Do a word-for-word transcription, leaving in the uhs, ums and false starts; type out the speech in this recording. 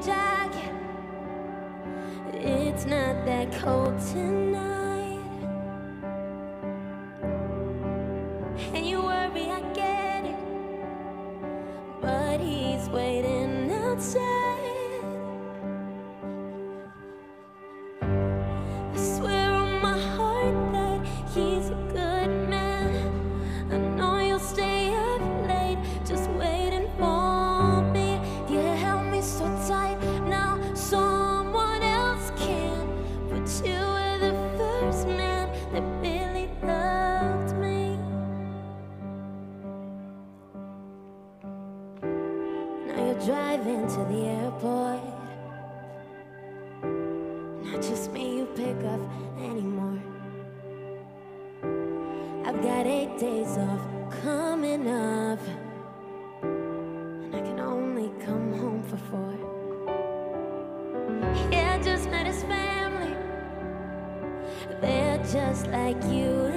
jacket. It's not that cold tonight. And you worry, I get it, but he's waiting outside. I swear on my heart that he's a good man. I know you'll stay up late just waiting for me. You held me so tight, now someone else can. But you were the first man that really loved me. Now you're driving to the airport. Not just me you pick up anymore. I've got eight days off coming up, and I can only come home for four. Yeah, I just met his family. They're just like you